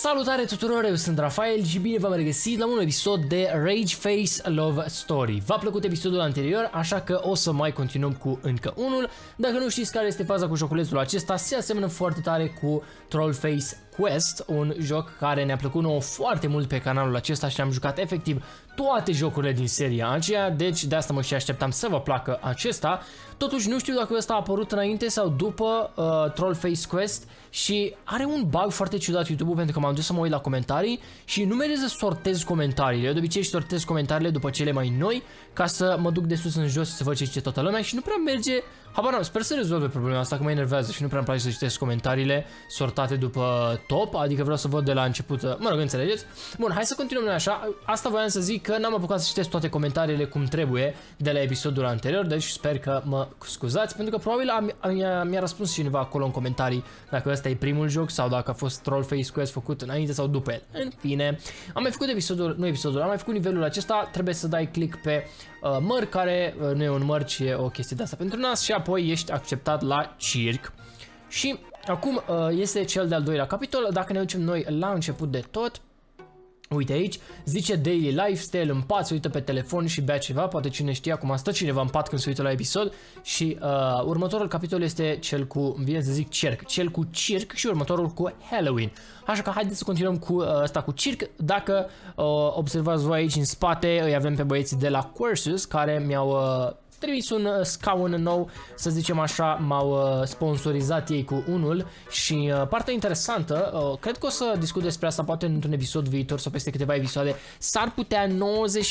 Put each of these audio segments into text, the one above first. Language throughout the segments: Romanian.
Salutare tuturor, eu sunt Rafael și bine v-am regăsit la un episod de Rage Face Love Story. V-a plăcut episodul anterior, așa că o să mai continuăm cu încă unul. Dacă nu știți care este faza cu joculețul acesta, se asemănă foarte tare cu Trollface Quest, un joc care ne-a plăcut nouă foarte mult pe canalul acesta și am jucat efectiv toate jocurile din seria aceea, deci de asta mă și așteptam să vă placă acesta. Totuși nu știu dacă ăsta a apărut înainte sau după Trollface Quest și are un bug foarte ciudat YouTube-ul, pentru că m-am dus să mă uit la comentarii și nu merge să sortez comentariile. Eu de obicei sortez comentariile după cele mai noi ca să mă duc de sus în jos și să văd ce zice toată lumea și nu prea merge. Habar n-am, sper să rezolve problema asta, că mă enervează și nu prea îmi place să citesc comentariile sortate după top, adică vreau să văd de la început, mă rog, înțelegeți? Bun, hai să continuăm noi așa. Asta voiam să zic că n-am apucat să citesc toate comentariile cum trebuie de la episodul anterior, deci sper că mă scuzați, pentru că probabil mi-a răspuns cineva acolo în comentarii dacă ăsta e primul joc sau dacă a fost Trollface Quest făcut înainte sau după el. În fine, am mai făcut am mai făcut nivelul acesta, trebuie să dai click pe măr, care nu e un măr, ci e o chestie de asta pentru nas și apoi ești acceptat la circ. Și acum este cel de-al doilea capitol. Dacă ne ducem noi la început de tot, uite aici, zice daily lifestyle, în pat, se uită pe telefon și bea ceva, poate cine știe, acum stă cineva în pat când se uită la episod. Și următorul capitol este cel cu, vine să zic circ, cel cu circ și următorul cu Halloween. Așa că haideți să continuăm cu ăsta cu circ. Dacă observați voi aici în spate, îi avem pe băieții de la Cursus care mi-au trimis un scaun nou, să zicem așa, m-au sponsorizat ei cu unul și partea interesantă, cred că o să discut despre asta poate într-un episod viitor sau peste câteva episoade, s-ar putea 99,9%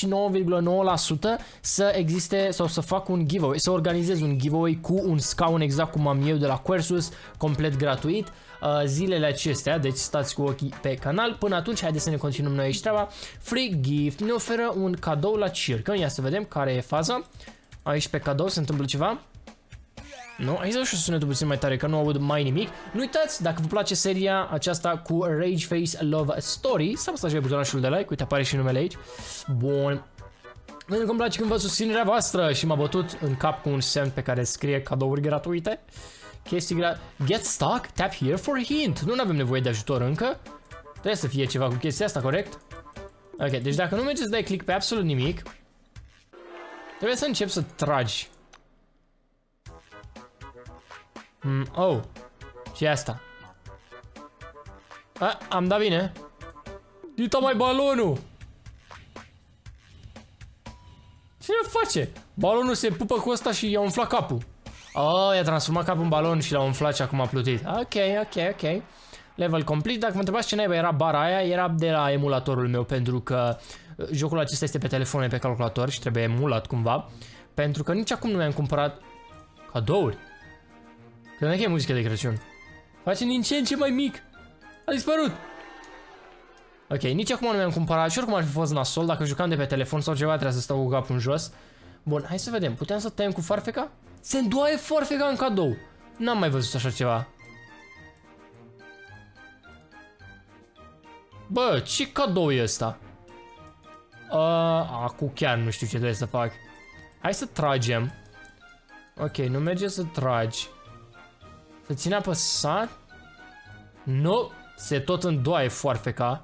să existe sau să fac un giveaway, să organizez un giveaway cu un scaun exact cum am eu de la Cursus, complet gratuit, zilele acestea, deci stați cu ochii pe canal. Până atunci, haideți să ne continuăm noi aici treaba. Free gift ne oferă un cadou la circă, ia să vedem care e faza. Aici pe cadou se întâmplă ceva? Nu? Hai să sunetul puțin mai tare, că nu aud mai nimic. Nu uitați, dacă vă place seria aceasta cu Rage Face Love Story, să apăsați pe butonașul de like, uite apare și numele aici. Bun. Pentru că îmi place când văd susținerea voastră și m-a bătut în cap cu un semn pe care scrie cadouri gratuite. Chestii Get stuck? Tap here for hint. Nu avem nevoie de ajutor încă. Trebuie să fie ceva cu chestia asta, corect? Ok, deci dacă nu mergeți să dai click pe absolut nimic, trebuie să încep să tragi. Oh. Și asta. Am dat bine. Uita mai balonul. Ce face? Balonul se pupă cu ăsta și i-a umflat capul. Oh, i-a transformat capul în balon și l-a umflat și acum a plutit. Ok. Level complete. Dacă mă întrebați ce naiba era bara aia, era de la emulatorul meu, pentru că jocul acesta este pe telefon, pe calculator și trebuie emulat cumva. Pentru că nici acum nu mi-am cumpărat cadouri. Cred că e muzică de Crăciun. Face din ce în ce mai mic. A dispărut. Ok, nici acum nu mi-am cumpărat și oricum ar fi fost nasol. Dacă jucam de pe telefon sau ceva, trebuia să stau cu capul în jos. Bun, hai să vedem. Puteam să tăiem cu farfeca? Se îndoaie farfeca în cadou. N-am mai văzut așa ceva. Bă, ce cadou e ăsta? Acum chiar nu știu ce trebuie să fac. Hai să tragem. Ok, nu merge să tragi. Să ține apăsat. Nu, se tot îndoaie foarfeca.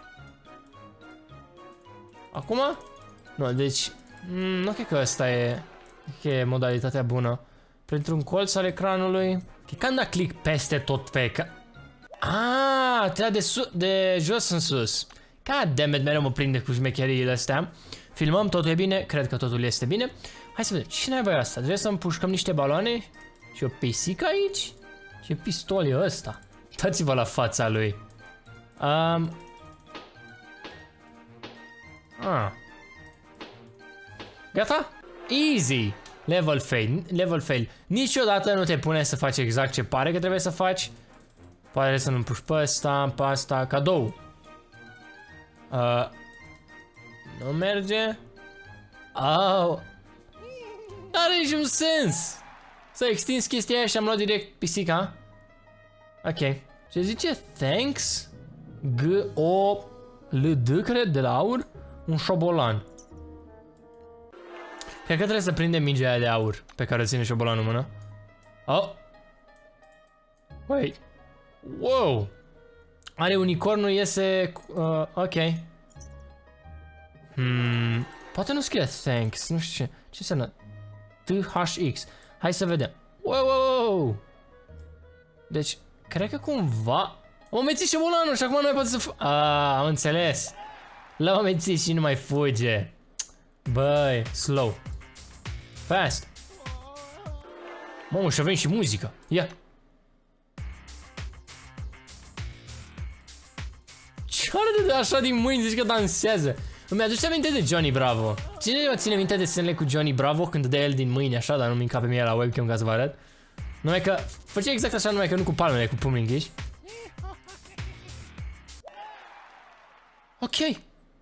Acum? Nu, deci nu cred că asta e modalitatea bună. Printr-un colț al ecranului. Când da click peste tot pe trebuie de jos în sus. God damn it, mereu mă prinde cu șmecheriile astea. Filmăm, totul e bine, cred că totul este bine. Hai să vedem, ce naiba e asta? Trebuie să împușcăm niște baloane și o pisică aici? Ce pistol e ăsta? Uitați-vă la fața lui. Gata? Easy. Level fail. Niciodată nu te pune să faci exact ce pare că trebuie să faci. Poate să nu împuși pe ăsta, pe asta, cadou. Nu merge. N-are niciun sens. S-a extins chestia aia și am luat direct pisica. Ok. Ce zice? Thanks? G-O-L-D, cred, de la aur? Un șobolan. Cred că trebuie să prindem mingea aia de aur pe care o ține șobolanul în mână. Oh. Wait. Wow. Are unicornul, iese... ok. Poate nu scrie thanks, nu știu ce. Ce înseamnă? THX. Hai să vedem. Wow. Deci, cred că cumva... Am amețit și volanul și acum nu mai poate să... am înțeles. L-am amețit și nu mai fuge. Băi, slow. Fast. Mamă, și avem și muzică. Ia. Ce are de așa din mâini? Zici că dansează. Îmi aduce aminte de Johnny Bravo. Cine mă ține minte de scenele cu Johnny Bravo când dădea el din mâini așa, dar nu mi pe mie la webcam ca să vă arăt? Numai că făcea exact așa, numai că nu cu palmele, cu pumnii închiși. Ok.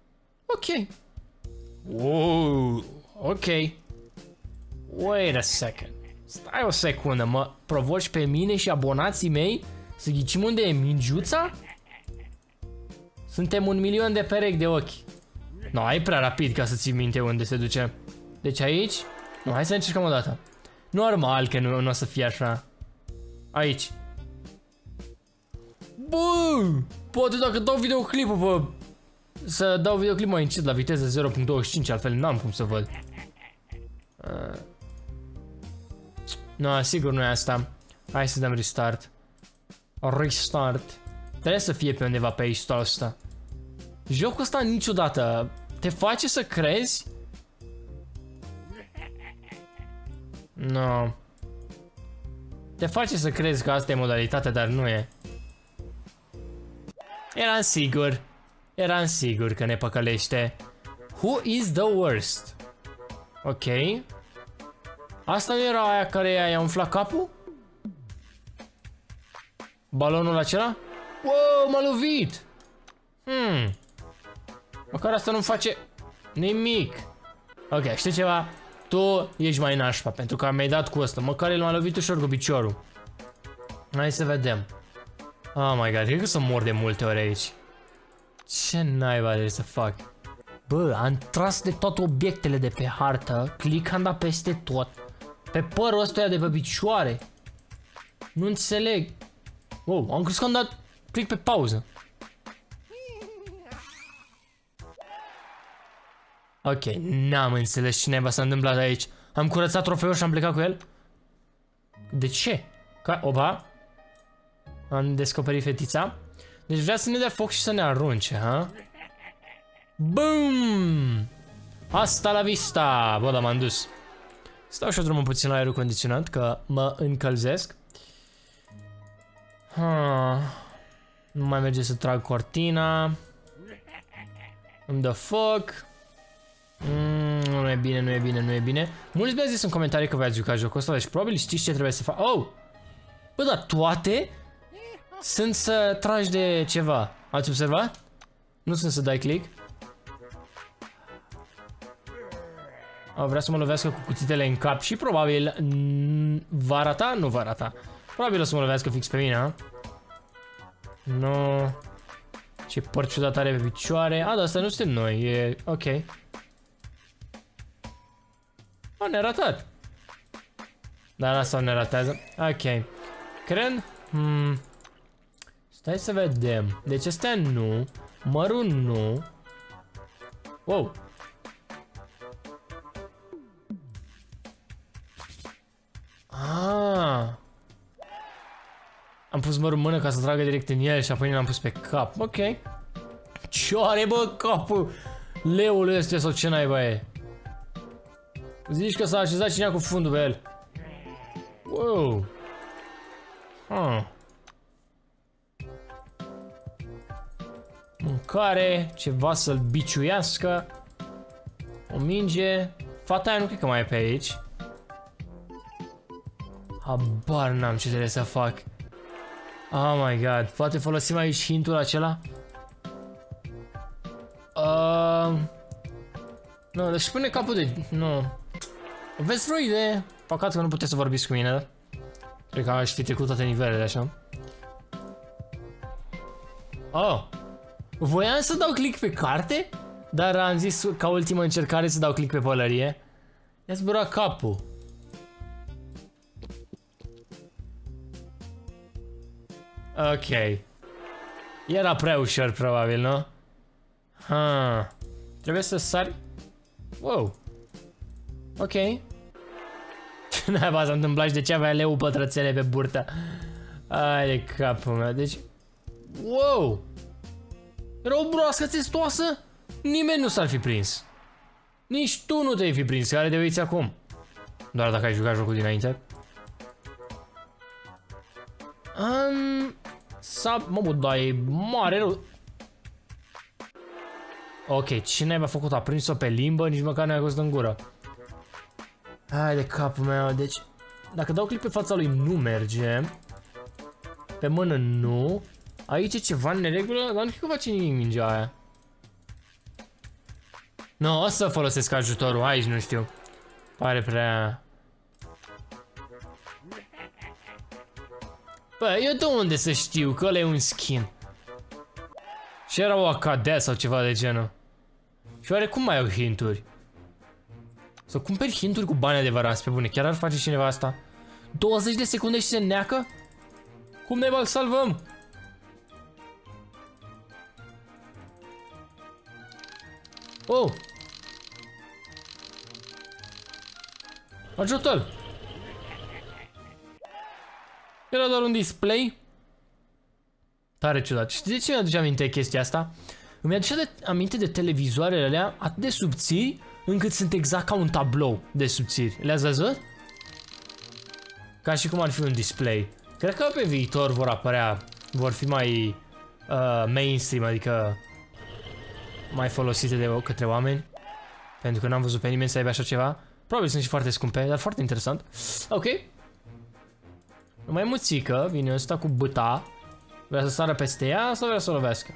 Wow. Ok. Wait a second. Stai o secundă, mă provoci pe mine și abonații mei să ghicim unde e mingiuța? Suntem 1.000.000 de perechi de ochi. No, ai prea rapid ca să ții minte unde se duce. Deci aici? Nu, hai să încercăm o dată. Normal că nu o să fie așa. Aici. Bă! Poate dacă dau videoclipul pe... Să dau videoclip mai încet la viteză 0.25, altfel n-am cum să văd. No, sigur nu e asta. Hai să dăm restart. Restart. Trebuie să fie pe undeva pe aici ăsta. Jocul ăsta niciodată te face să crezi? No. Te face să crezi că asta e modalitatea, dar nu e. Eram sigur că ne păcălește. Who is the worst? Ok. Asta nu era aia care i-a umflat capul? Balonul acela? Wow, m-a lovit! Măcar asta nu-mi face nimic. Ok, știi ceva? Tu ești mai nașpa, pentru că mi-ai dat cu ăsta. Măcar el m-a lovit ușor cu piciorul. Hai să vedem. Oh my god, cred că să mor de multe ori aici. Ce naiba de să fac? Bă, am tras de toate obiectele de pe hartă. Click am dat peste tot. Pe părul ăsta de pe picioare. Nu înțeleg. Wow, am crezut că am dat click pe pauză. Ok, n-am înțeles ce naiba s-a întâmplat aici. Am curățat trofeul și am plecat cu el? De ce? Oba? Am descoperit fetița. Deci vrea să ne dea foc și să ne arunce, ha? Boom! Asta la vista! Bă, dar m-am dus. Stau și-o drumul puțin la aerul condiționat, că mă încălzesc. Nu mai merge să trag cortina. Îmi dă foc. Nu e bine. Mulți mi-ați zis în comentarii că v-ați jucat jocul ăsta, deci probabil știți ce trebuie să fac. Oh! Bă, dar toate sunt să tragi de ceva. Ați observat? Nu sunt să dai click. Vrea să mă lovească cu cuțitele în cap și probabil va rata? Nu va rata. Probabil o să mă lovească fix pe mine, ha? Nu. Ce păr ciudat are pe picioare. Dar asta nu suntem noi, e ok. Ne-a ratat. Dar asta ne ratează. Ok. Cred. Stai să vedem. Deci astea nu. Mărul nu. Wow. Am pus mărul în mână ca să tragă direct în el și apoi l-am pus pe cap. Ok. Ce are, bă, capul leului ăsta sau ce naiba e? Zici că s-a așezat cineva cu fundul pe el. Wow. Mâncare, ceva să-l biciuiască. O minge. Fata aia nu cred că mai e pe aici. Habar n-am ce trebuie să fac. Oh my god, poate folosim aici hintul acela? Nu, deci pune capul de... Nu. Aveți vreo idee? Păcat că nu puteți să vorbiți cu mine, da? Cred că aș fi trecut toate nivelele, așa. Oh. Voiam să dau click pe carte, dar am zis ca ultimă încercare să dau click pe pălărie. I-a zburat capul. Ok. Era prea ușor, probabil, nu? Ha. Trebuie să sari... Wow. Ok. N-ai s-a întâmplat și de ce avea leu pătrățele pe burtă. Ai de capul meu, deci... Wow! Era o broască testoasă? Nimeni nu s-ar fi prins. Nici tu nu te-ai fi prins, care te uiți acum. Doar dacă ai jucat jocul dinainte. Mă, da, e mare rău. Ok, cine mi-a făcut? A prins-o pe limbă, nici măcar nu i-a fost în gură. Hai de capul meu, deci... Dacă dau click pe fața lui nu merge. Pe mână nu. Aici e ceva în neregulă, dar nu cred că face nimic mingea aia. Nu, o să folosesc ajutorul, aici nu știu. Pare prea... Bă, eu de unde să știu că ăla e un skin? Și era o acadea sau ceva de genul. Și oare cum mai au hinturi? Să cumperi hinturi cu bani adevărați, pe bune, chiar ar face cineva asta? 20 de secunde și se neacă? Cum ne bag salvăm? Oh! Ajută-l! Era doar un display. Tare ciudat. Știi de ce mi-aduce aminte chestia asta? Îmi aduce aminte de televizoarele alea atât de subțiri încât sunt exact ca un tablou de subțiri. Le-ați văzut? Ca și cum ar fi un display. Cred că pe viitor vor apărea, vor fi mai mainstream, adică mai folosite de către oameni. Pentru că n-am văzut pe nimeni să aibă așa ceva. Probabil sunt și foarte scumpe, dar foarte interesant. Ok. Mai muțică, vine ăsta cu băta. Vrea să sară peste ea sau vrea să o lovească?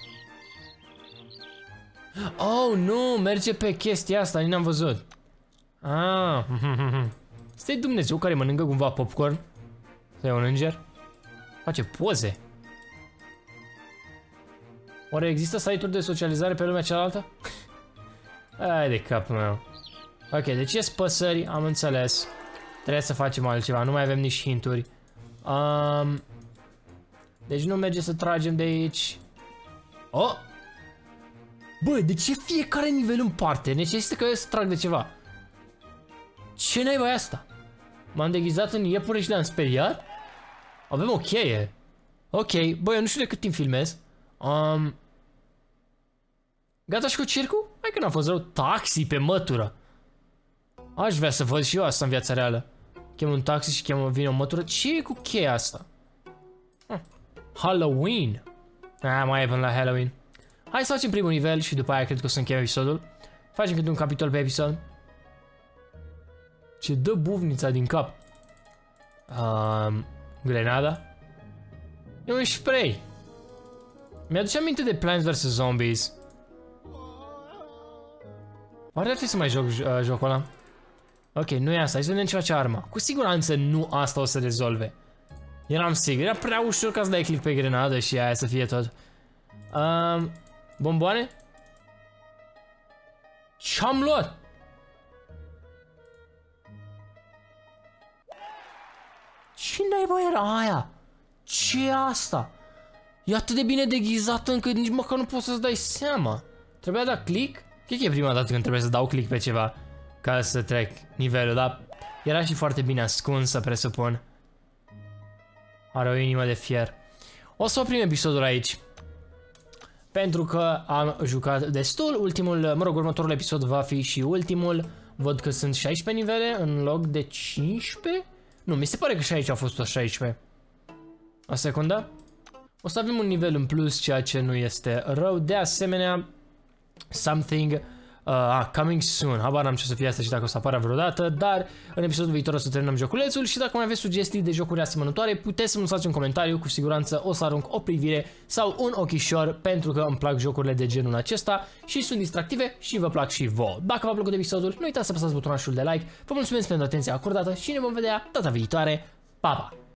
Oh, nu, merge pe chestia asta, nici n-am văzut. Ah, stai Dumnezeu care mănâncă cumva popcorn? Stai un înger? Face poze. Oare există site-uri de socializare pe lumea cealaltă? Hai de capul meu. Ok, deci ies păsări, am înțeles. Trebuie să facem altceva, nu mai avem nici hinturi. Deci nu merge să tragem de aici. Oh! Bă, de ce fiecare nivel în parte necesită că eu să trag de ceva? Ce naiba e asta? M-am deghizat în iepure și le-am speriat? Avem o cheie. Ok, bă, eu nu știu de cât timp filmez. Gata și cu circul? Hai că n-a fost rău. Taxi pe mătură. Aș vrea să văd și eu asta în viața reală. Chem un taxi și vine o mătură. Ce e cu cheia asta? Halloween. Mai e până la Halloween. Hai să facem primul nivel și după aia cred că o să încheiem episodul. Facem câte un capitol pe episod. Ce dă buvnița din cap? Grenada. E un spray. Mi-aduce aminte de Plants vs. Zombies. Oare ar trebui să mai joc jocul ăla? Ok, nu e asta, hai să vedem ce face arma. Cu siguranță nu asta o să rezolve. Eram sigur, era prea ușor ca să dai click pe grenadă și aia să fie tot. Bomboane? Ce-am luat? Ce naiba era aia? Ce e asta? E atât de bine deghizată încât nici măcar nu poți să-ți dai seama. Trebuia da click? Cred că e prima dată când trebuie să dau click pe ceva ca să trec nivelul, dar era și foarte bine ascunsă, presupun. Are o inimă de fier. O să oprim episodul aici. Pentru că am jucat destul. Următorul episod va fi și ultimul. Văd că sunt 16 nivele în loc de 15. Nu, mi se pare că și aici a fost tot 16. O secundă. O să avem un nivel în plus, ceea ce nu este rău. De asemenea, something coming soon. Habar n-am ce să fie asta și dacă o să apară vreodată, dar în episodul viitor o să terminăm joculețul și dacă mai aveți sugestii de jocuri asemănătoare, puteți să-mi lăsați un comentariu, cu siguranță o să arunc o privire sau un ochișor, pentru că îmi plac jocurile de genul acesta și sunt distractive și vă plac și vouă. Dacă v-a plăcut episodul, nu uitați să apăsați butonul de like. Vă mulțumesc pentru atenția acordată și ne vom vedea data viitoare. Pa, pa!